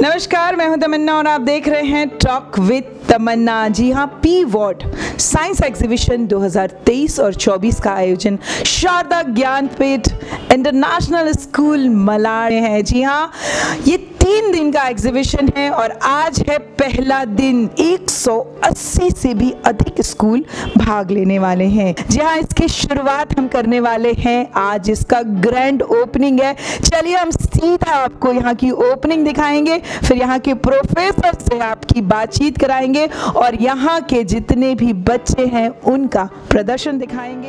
नमस्कार, मैं हूं तमन्ना और आप देख रहे हैं टॉक विद तमन्ना। जी हाँ, पी वॉट साइंस एग्जीबिशन 2023 और 24 का आयोजन शारदा ज्ञानपीठ इंटरनेशनल स्कूल मलाड में है। जी हाँ, ये 3 दिन का एग्जीबिशन है और आज है पहला दिन। 180 से भी अधिक स्कूल भाग लेने वाले हैं। जी हाँ, इसकी शुरुआत हम करने वाले हैं। आज इसका ग्रैंड ओपनिंग है। चलिए हम सीधा आपको यहाँ की ओपनिंग दिखाएंगे, फिर यहाँ के प्रोफेसर से आपकी बातचीत कराएंगे और यहाँ के जितने भी बच्चे हैं उनका प्रदर्शन दिखाएंगे।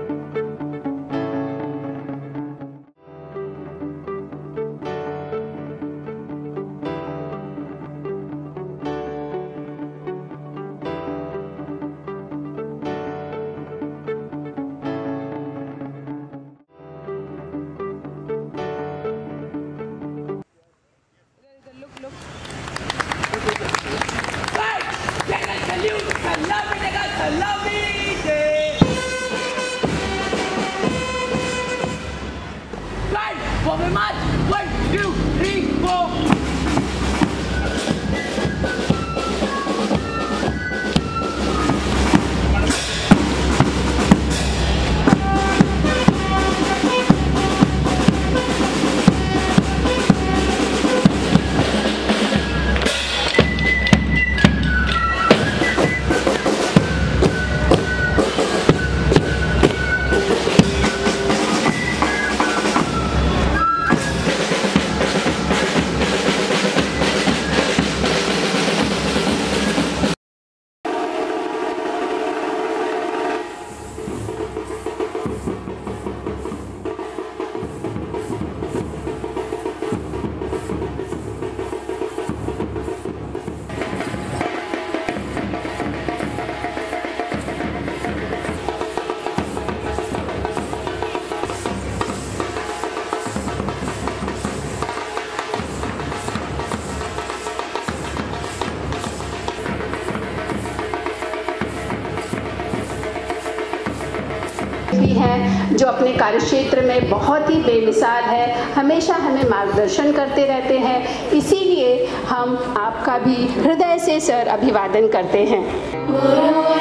भी हैं जो अपने कार्यक्षेत्र में बहुत ही बेमिसाल है, हमेशा हमें मार्गदर्शन करते रहते हैं। इसीलिए हम आपका भी हृदय से सर अभिवादन करते हैं। गुरु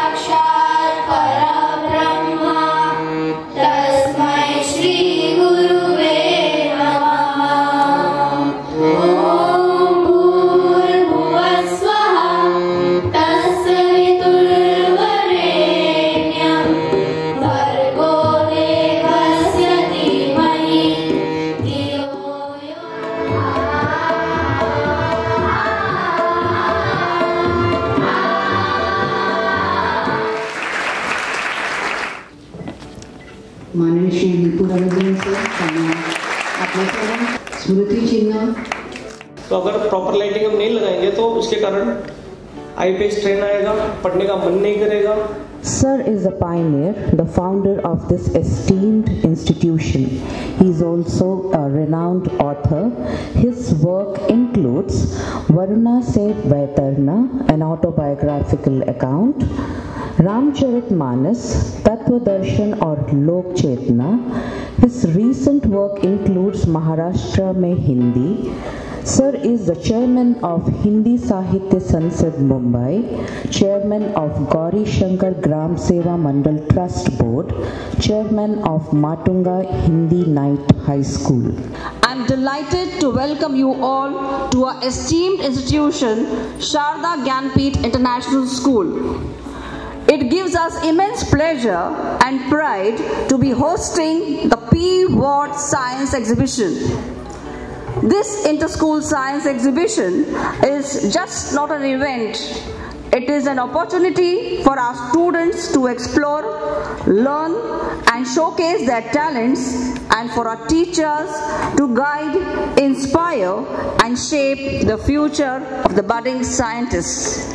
साक्षात् परब्रह्म तस्मै श्री गुरुवे नमः। ओम भूर्भुवः स्वः तत्सवितुर्वरेण्यं भर्गो देवस्य धीमहि धियो यो माननीय श्री दीपू रविंद्रन सर, आपल्या स्मृति चिन्ह। तो अगर प्रॉपर लाइटिंग हम नहीं लगाएंगे तो उसके कारण आई पे स्ट्रेन आएगा, पढ़ने का मन नहीं करेगा। Sir is a pioneer, the founder of this esteemed institution. He is also a renowned author. His work includes Varuna Se Vaitarna, an autobiographical account, Ramcharitmanas, Tattva-darshan or Lok Chetna. His recent work includes Maharashtra Mein Hindi. Sir is the chairman of Hindi Sahitya Sansad Mumbai, chairman of Gauri Shankar Gram Seva Mandal Trust Board, chairman of Matunga Hindi Night High School. I'm delighted to welcome you all to our esteemed institution, Sharda Gyanpith International School. It gives us immense pleasure and pride to be hosting the P. Ward Science Exhibition. This inter-school science exhibition is just not an event. It is an opportunity for our students to explore, learn and showcase their talents, and for our teachers to guide, inspire and shape the future of the budding scientists.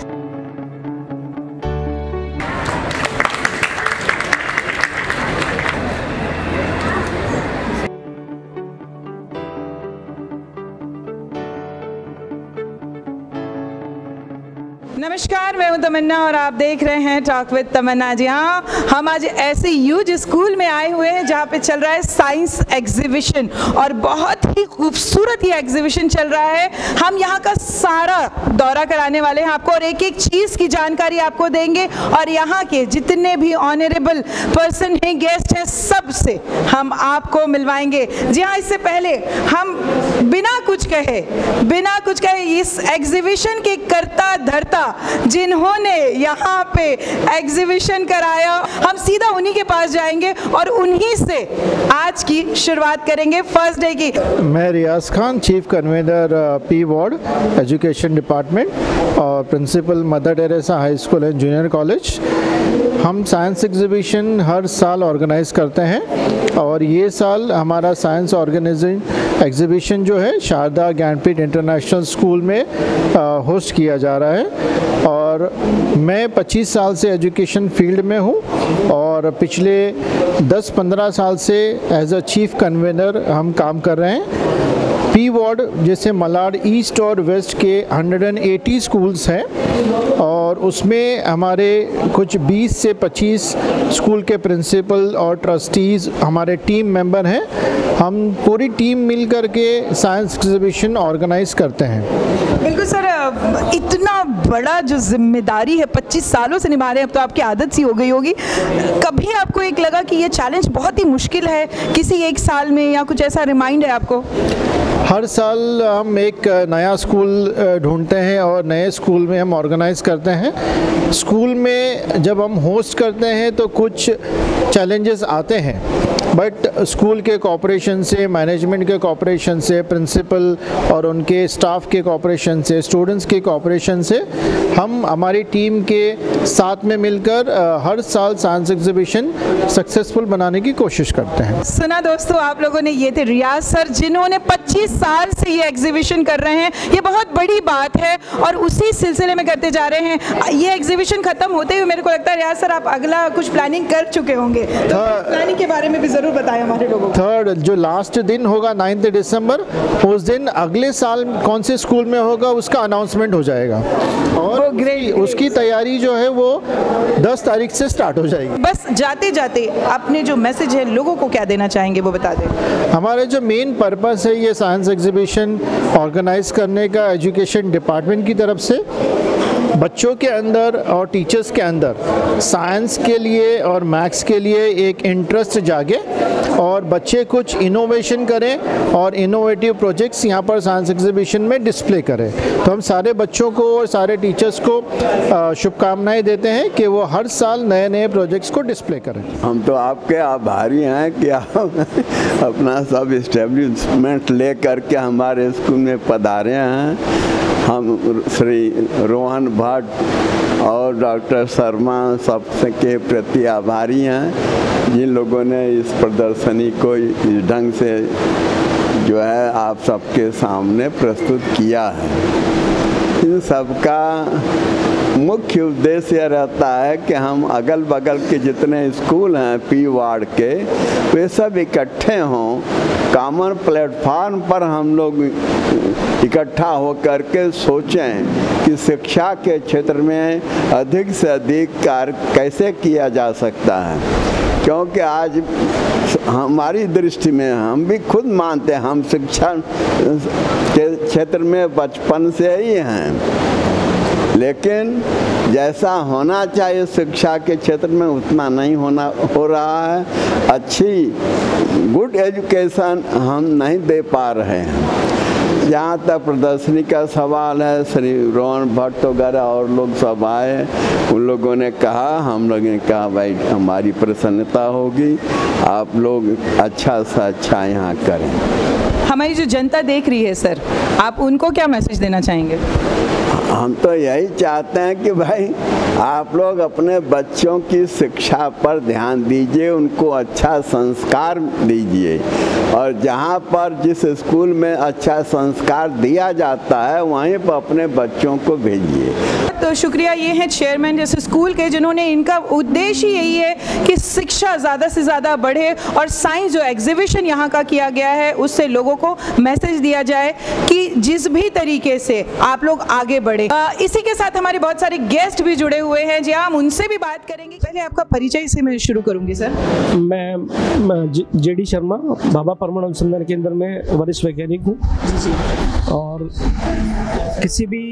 नमस्कार, मैं हूं तमन्ना और आप देख रहे हैं talk with तमन्ना। जी हाँ, हम आज ऐसे यूज स्कूल में आए हुए हैं जहां पे चल रहा है साइंस एग्जीबिशन और बहुत ही खूबसूरत ये एग्जीबिशन चल रहा है। हम यहां का सारा दौरा कराने वाले हैं आपको और एक एक चीज़ की जानकारी आपको देंगे और यहाँ के जितने भी ऑनरेबल पर्सन हैं, गेस्ट हैं, सबसे हम आपको मिलवाएंगे। जी हाँ, इससे पहले हम बिना कुछ कहे इस एग्जीबिशन के करता धरता जिन्होंने यहाँ पे एग्जीबिशन कराया, हम सीधा उन्हीं के पास जाएंगे और उन्हीं से आज की शुरुआत करेंगे फर्स्ट डे की। मैं Riyaz Khan, chief convener P ward education department और principal Mother Teresa high school and junior college. हम साइंस एग्जीबिशन हर साल ऑर्गेनाइज करते हैं और ये साल हमारा साइंस ऑर्गेनाइजिंग एग्जीबिशन जो है शारदा ज्ञानपीठ इंटरनेशनल स्कूल में होस्ट किया जा रहा है। और मैं 25 साल से एजुकेशन फील्ड में हूँ और पिछले 10-15 साल से एज अ चीफ कन्वीनर हम काम कर रहे हैं। पी वार्ड जैसे मलाड ईस्ट और वेस्ट के 180 स्कूल्स हैं और उसमें हमारे कुछ 20 से 25 स्कूल के प्रिंसिपल और ट्रस्टीज़ हमारे टीम मेंबर हैं। हम पूरी टीम मिल कर के साइंस एग्जीबिशन ऑर्गेनाइज करते हैं। बिल्कुल सर, इतना बड़ा जो जिम्मेदारी है 25 सालों से निभा रहे हैं, अब तो आपकी आदत सी हो गई होगी। कभी आपको एक लगा कि ये चैलेंज बहुत ही मुश्किल है किसी एक साल में, या कुछ ऐसा रिमाइंड है आपको? हर साल हम एक नया स्कूल ढूंढते हैं और नए स्कूल में हम ऑर्गेनाइज करते हैं। स्कूल में जब हम होस्ट करते हैं तो कुछ चैलेंजेस आते हैं, बट स्कूल के कोऑपरेशन से, मैनेजमेंट के कोऑपरेशन से, प्रिंसिपल और उनके स्टाफ के कोऑपरेशन से, स्टूडेंट्स के कोऑपरेशन से हम हमारी टीम के साथ में मिलकर हर साल साइंस एग्जीबिशन सक्सेसफुल बनाने की कोशिश करते हैं। सुना दोस्तों, आप लोगों ने, ये थे रियाज सर जिन्होंने 25 साल से ये एग्जीबिशन कर रहे हैं। ये बहुत बड़ी बात है और उसी सिलसिले में करते जा रहे हैं। ये एग्जीबिशन खत्म होते हुए मेरे को लगता है रियाज सर आप अगला कुछ प्लानिंग कर चुके होंगे, तो प्लानिंग के बारे में भी जरूर बताएं हमारे लोगों को। 3rd जो लास्ट दिन होगा 9 दिसंबर, उस दिन अगले साल कौन से स्कूल में होगा उसका अनाउंसमेंट हो जाएगा और उसकी तैयारी जो है वो 10 तारीख से स्टार्ट हो जाएगी। बस जाते जाते अपने जो मैसेज है लोगों को क्या देना चाहेंगे वो बता दें। हमारे जो मेन पर्पस है ये साइंस एग्जीबिशन ऑर्गेनाइज करने का एजुकेशन डिपार्टमेंट की तरफ से बच्चों के अंदर और टीचर्स के अंदर साइंस के लिए और मैथ्स के लिए एक इंटरेस्ट जागे और बच्चे कुछ इनोवेशन करें और इनोवेटिव प्रोजेक्ट्स यहाँ पर साइंस एग्जीबिशन में डिस्प्ले करें। तो हम सारे बच्चों को और सारे टीचर्स को शुभकामनाएं देते हैं कि वो हर साल नए नए प्रोजेक्ट्स को डिस्प्ले करें। हम तो आपके आभारी हैं कि आप अपना सब इस्टेब्लिशमेंट ले करके हमारे स्कूल में पधारे हैं। हम श्री रोहन भट्ट और डॉक्टर शर्मा सबके प्रति आभारी हैं जिन लोगों ने इस प्रदर्शनी को इस ढंग से जो है आप सबके सामने प्रस्तुत किया है। इन सबका मुख्य उद्देश्य यह रहता है कि हम अगल बगल के जितने स्कूल हैं पी वार्ड के, वे सब इकट्ठे हों, कॉमन प्लेटफार्म पर हम लोग इकट्ठा होकर के सोचें कि शिक्षा के क्षेत्र में अधिक से अधिक कार्य कैसे किया जा सकता है। क्योंकि आज हमारी दृष्टि में हम भी खुद मानते हैं हम शिक्षा के क्षेत्र में बचपन से ही हैं, लेकिन जैसा होना चाहिए शिक्षा के क्षेत्र में उतना नहीं हो रहा है। अच्छी गुड एजुकेशन हम नहीं दे पा रहे हैं। जहाँ तक प्रदर्शनी का सवाल है, श्री रोहन भट्ट वगैरह और लोग सब आए, उन लोगों ने कहा, हम लोगों ने कहा भाई हमारी प्रसन्नता होगी, आप लोग अच्छा से अच्छा यहाँ करें। हमारी जो जनता देख रही है सर, आप उनको क्या मैसेज देना चाहेंगे? हम तो यही चाहते हैं कि भाई आप लोग अपने बच्चों की शिक्षा पर ध्यान दीजिए, उनको अच्छा संस्कार दीजिए और जहाँ पर जिस स्कूल में अच्छा संस्कार दिया जाता है वहीं पर अपने बच्चों को भेजिए। तो शुक्रिया, ये हैं चेयरमैन जैसे स्कूल के जिन्होंने, इनका उद्देश्य यही है कि शिक्षा ज़्यादा से ज़्यादा बढ़े और साइंस जो एग्जीबिशन यहाँ का किया गया है उससे लोगों को मैसेज दिया जाए कि जिस भी तरीके से आप लोग आगे बढ़े। इसी के साथ हमारे बहुत सारे गेस्ट भी जुड़े हुए हैं, जी हम उनसे भी बात करेंगे। पहले आपका परिचय से मैं शुरू करूंगी सर। मैं जेडी शर्मा, भाभा परमाणु अनुसंधान केंद्र में वरिष्ठ वैज्ञानिक हूँ और किसी भी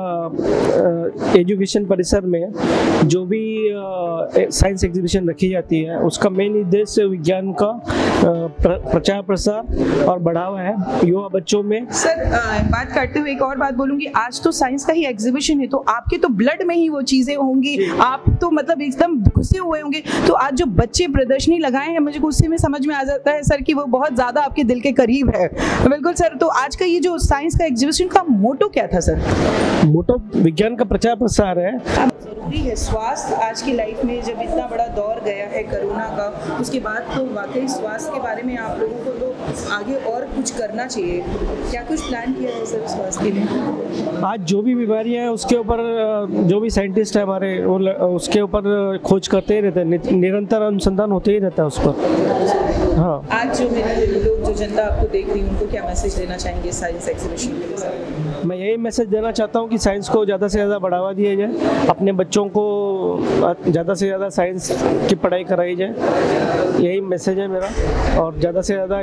एजुकेशन परिसर में जो भी साइंस एग्जीबिशन रखी जाती है उसका मेन उद्देश्य विज्ञान का प्रचार प्रसार और बढ़ावा है युवा बच्चों में। सर बात करते हुए एक और बात बोलूंगी, आज तो साइंस का ही एग्जीबिशन है तो आपके तो ब्लड में ही वो चीजें होंगी, आप तो मतलब एकदम घुसे हुए होंगे। तो आज जो बच्चे प्रदर्शनी लगाए हैं मुझे गुस्से में समझ में आ जाता है सर कि वो बहुत ज्यादा आपके दिल के करीब है। बिल्कुल सर, तो आज का ये जो साइंस का एग्जीबिशन का मोटो क्या था सर? मोटो विज्ञान का प्रचार प्रसार है। जरूरी है स्वास्थ्य आज की लाइफ में, जब इतना बड़ा दौर गया है कोरोना का, उसके बाद तो वाकई स्वास्थ्य के बारे में आप लोगों को तो आगे और कुछ करना चाहिए। क्या कुछ प्लान किया है सर स्वास्थ्य के लिए? आज जो भी बीमारियां हैं उसके ऊपर जो भी साइंटिस्ट है हमारे वो उसके ऊपर खोज करते ही रहते हैं, निरंतर अनुसंधान होते ही रहता है उस पर। हाँ, आज जो मेरे लोग जो जनता आपको देख रही है उनको क्या मैसेज देना चाहेंगे साइंस एग्जीबिशन के लिए? मैं यही मैसेज देना चाहता हूँ कि साइंस को ज़्यादा से ज़्यादा बढ़ावा दिया जाए, अपने बच्चों को ज़्यादा से ज़्यादा साइंस की पढ़ाई कराई जाए, यही मैसेज है मेरा। और ज़्यादा से ज़्यादा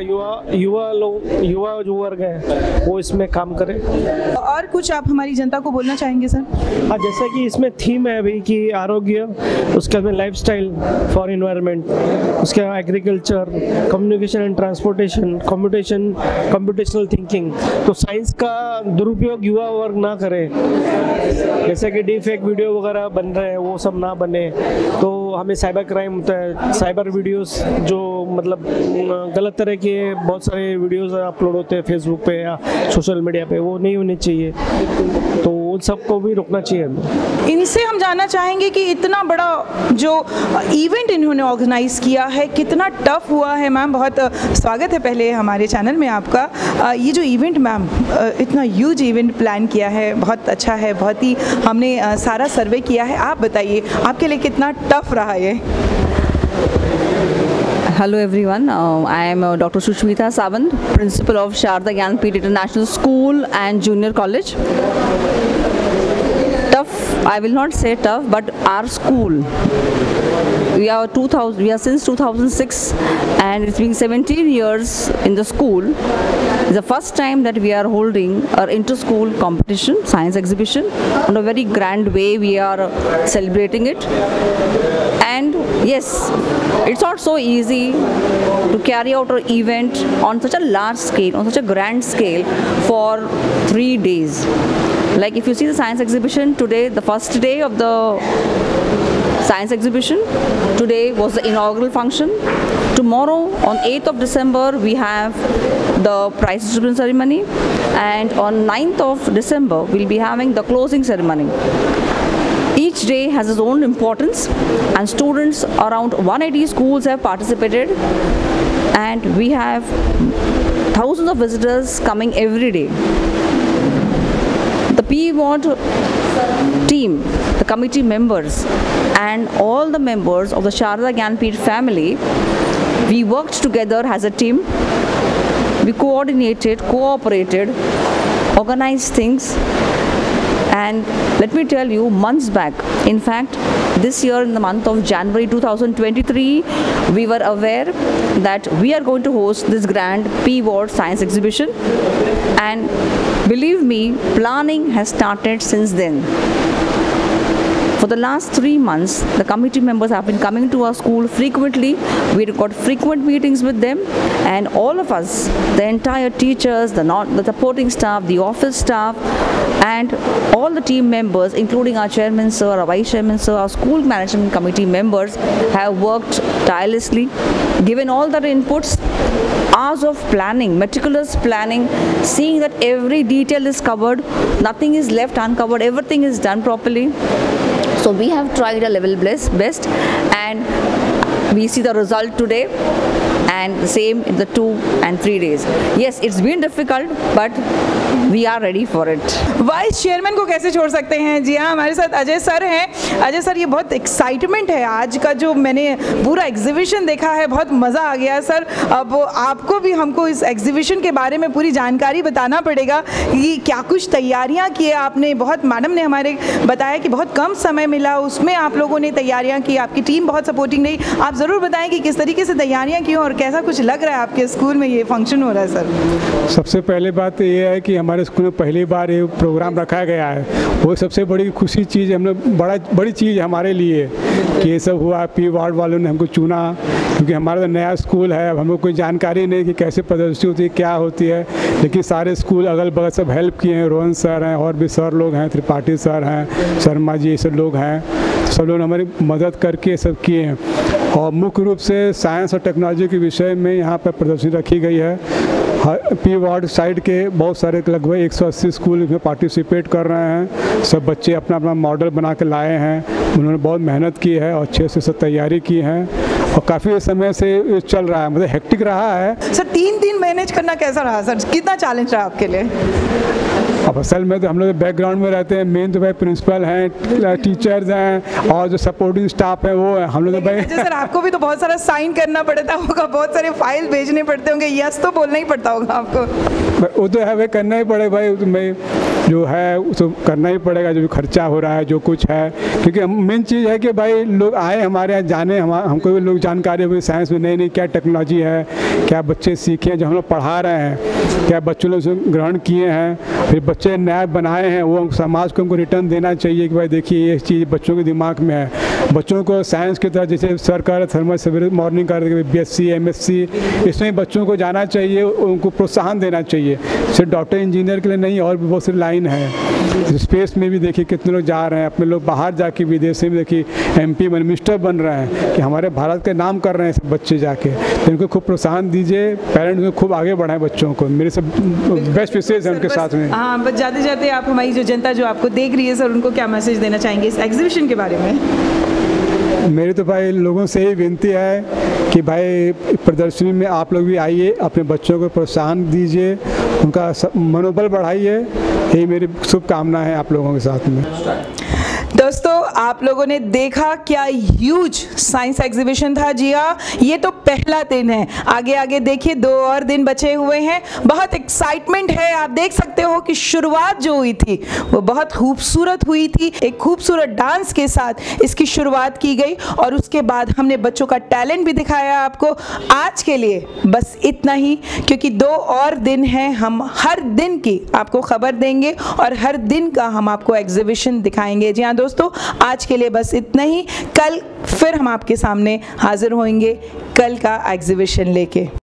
युवा जो वर्ग है वो इसमें काम करे। और कुछ आप हमारी जनता को बोलना चाहेंगे सर? हाँ, जैसे कि इसमें थीम है अभी कि आरोग्य, उसके बाद लाइफस्टाइल फॉर एनवायरनमेंट, उसके बाद agriculture, communication and transportation, computational thinking. तो साइंस का दुरुपयोग युवा वर्ग ना करे, जैसे कि डीफेक वीडियो वगैरह बन रहे हैं वो सब ना बने। तो हमें साइबर क्राइम होता है, साइबर वीडियोस जो मतलब गलत तरह के बहुत सारे वीडियोस अपलोड होते हैं फेसबुक पे या सोशल मीडिया पे, वो नहीं होने चाहिए। तो उन सबको भी रोकना चाहिए। इनसे हम जानना चाहेंगे कि इतना बड़ा जो इवेंट इन्होंने ऑर्गेनाइज किया है कितना टफ हुआ है। मैम बहुत स्वागत है पहले हमारे चैनल में आपका। ये जो इवेंट मैम इतना ह्यूज इवेंट प्लान किया है, बहुत अच्छा है, बहुत ही हमने सारा सर्वे किया है। आप बताइए आपके लिए कितना टफ रहा ये? Hello everyone, I am Dr. Sushmita Sawant, Principal of Sharda Gyanpith International School and Junior College. Tough, I will not say tough, but our school, we are since 2006 and it's been 17 years in the school. It's the first time that we are holding our inter-school competition, science exhibition. In a very grand way we are celebrating it. And yes, it's not so easy to carry out an event on such a large scale, on such a grand scale for 3 days. Like if you see the science exhibition today, the first day of the science exhibition, today was the inaugural function. Tomorrow on 8th of December we have the prize distribution ceremony, and on 9th of December we'll be having the closing ceremony. Each day has its own importance, and students around 180 schools have participated, and we have thousands of visitors coming every day. The P-Ward team, the committee members and all the members of the Sharda Gyanpith family, we worked together as a team. We coordinated, cooperated, organized things. And let me tell you, months back, in fact, this year in the month of January 2023, we were aware that we are going to host this grand P-Ward science exhibition. And believe me, planning has started since then. For the last 3 months, the committee members have been coming to our school frequently. We got frequent meetings with them, and all of us, the entire teachers, the supporting staff, the office staff, and all the team members, including our chairman sir, our vice chairman sir, our school management committee members, have worked tirelessly, given all their inputs, hours of planning, meticulous planning, seeing that every detail is covered, nothing is left uncovered, everything is done properly. So we have tried our level best, and we see the result today, and the same in the 2 and 3 days. Yes, it's been difficult, but we are ready for it. Vice chairman को कैसे छोड़ सकते हैं? जी हाँ, हमारे साथ Ajay sir हैं। Ajay sir, ये बहुत एक्साइटमेंट है आज का, जो मैंने पूरा एग्जीबिशन देखा है, बहुत मज़ा आ गया सर। अब आपको भी हमको इस एग्जीबिशन के बारे में पूरी जानकारी बताना पड़ेगा कि क्या कुछ तैयारियां की है आपने। बहुत मैडम ने हमारे बताया कि बहुत कम समय मिला, उसमें आप लोगों ने तैयारियां की, आपकी टीम बहुत सपोर्टिंग रही। आप ज़रूर बताएं कि किस तरीके से तैयारियां की और कैसा कुछ लग रहा है आपके स्कूल में ये फंक्शन हो रहा है सर। सबसे पहले बात तो ये है कि हमारे स्कूल में पहली बार ये प्रोग्राम रखा गया है, वो सबसे बड़ी खुशी चीज़ है, हमने बड़ी चीज़ हमारे लिए कि ये सब हुआ। पी वार्ड वालों ने हमको चुना, क्योंकि हमारा तो नया स्कूल है, अब हमको कोई जानकारी नहीं कि कैसे प्रदर्शनी होती है, क्या होती है, लेकिन सारे स्कूल अगल बगल सब हेल्प किए हैं। रोहन सर हैं और भी सर लोग हैं, त्रिपाठी सर हैं, शर्मा जी, ये सब लोग हैं, सब लोग ने हमारी मदद करके सब किए हैं। और मुख्य रूप से साइंस और टेक्नोलॉजी के विषय में यहाँ पर प्रदर्शनी रखी गई है। पी वार्ड साइड के बहुत सारे लगभग 180 स्कूल इसमें पार्टिसिपेट कर रहे हैं। सब बच्चे अपना अपना मॉडल बना के लाए हैं, उन्होंने बहुत मेहनत की है और अच्छे से सब तैयारी की है और काफ़ी समय से चल रहा है, मतलब हेक्टिक रहा है। सर 3 दिन मैनेज करना कैसा रहा सर? कितना चैलेंज रहा आपके लिए? अब असल में तो हम लोग बैकग्राउंड में रहते हैं, मेन तो भाई प्रिंसिपल हैं, टीचर्स हैं और जो सपोर्टिंग स्टाफ है वो है। हम लोग तो भाई सर आपको भी तो बहुत सारा साइन करना पड़ता होगा, बहुत सारे फाइल भेजने पड़ते होंगे, यस तो बोलना ही पड़ता होगा आपको। वो तो है भाई, करना ही पड़ेगा भाई, मैं जो है उसको करना ही पड़ेगा, जो खर्चा हो रहा है, जो कुछ है, क्योंकि मेन चीज़ है कि भाई लोग आए हमारे यहाँ, जाने हमको भी लोग जानकारी हुई साइंस में नई नई क्या टेक्नोलॉजी है, क्या बच्चे सीखे, जो हम लोग पढ़ा रहे हैं, क्या बच्चों ने उसे ग्रहण किए हैं, फिर बच्चे नया बनाए हैं, वो समाज को हमको रिटर्न देना चाहिए कि भाई देखिए ये चीज़ बच्चों के दिमाग में है। बच्चों को साइंस की तरह जैसे सर कर थर्मल सवेरे मॉर्निंग कर BSc MSc, इसमें बच्चों को जाना चाहिए, उनको प्रोत्साहन देना चाहिए। सिर्फ डॉक्टर इंजीनियर के लिए नहीं, और भी बहुत सारी लाइन है। स्पेस में भी देखिए कितने लोग जा रहे हैं, अपने लोग बाहर जाके विदेश में देखिए MP मिनिस्टर बन रहे हैं कि हमारे भारत के नाम कर रहे हैं सब बच्चे जाके। तो इनको खूब प्रोत्साहन दीजिए, पेरेंट्स को खूब आगे बढ़ाएं बच्चों को। मेरे सब बेस्ट विशेष है उनके साथ में। हाँ, बस जाते जाते आप हमारी जो जनता जो आपको देख रही है सर, उनको क्या मैसेज देना चाहेंगे इस एग्जीबिशन के बारे में? मेरी तो भाई लोगों से यही विनती है कि भाई प्रदर्शनी में आप लोग भी आइए, अपने बच्चों को प्रोत्साहन दीजिए, उनका मनोबल बढ़ाइए, यही मेरी शुभकामना है आप लोगों के साथ में। दोस्तों आप लोगों ने देखा क्या ह्यूज साइंस एग्जीबिशन था। जी हाँ, ये तो पहला दिन है, आगे आगे देखिए 2 और दिन बचे हुए हैं। बहुत एक्साइटमेंट है, आप देख सकते हो कि शुरुआत जो हुई थी वो बहुत खूबसूरत हुई थी। एक खूबसूरत डांस के साथ इसकी शुरुआत की गई और उसके बाद हमने बच्चों का टैलेंट भी दिखाया आपको। आज के लिए बस इतना ही, क्योंकि 2 और दिन हैं, हम हर दिन की आपको खबर देंगे और हर दिन का हम आपको एग्जीबिशन दिखाएंगे। जी हाँ दोस्तों, आज के लिए बस इतना ही। कल फिर हम आपके सामने हाजिर होंगे कल का एग्जीबिशन लेके।